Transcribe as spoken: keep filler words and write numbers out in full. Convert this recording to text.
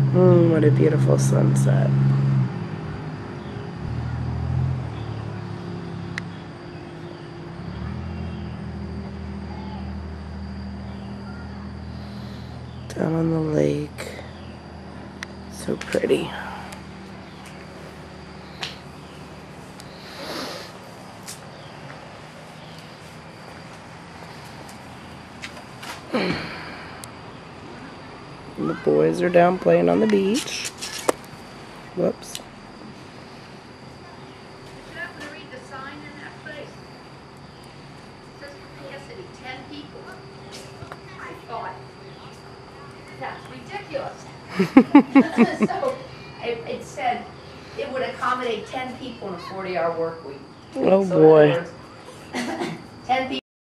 Mm, what a beautiful sunset. Down on the lake. So pretty. And the boys are down playing on the beach. Whoops. Did you happen to read the sign in that place? It says capacity, ten people. I thought, that's ridiculous. So, it, it said it would accommodate ten people in a forty hour work week. Oh So in other boy. words,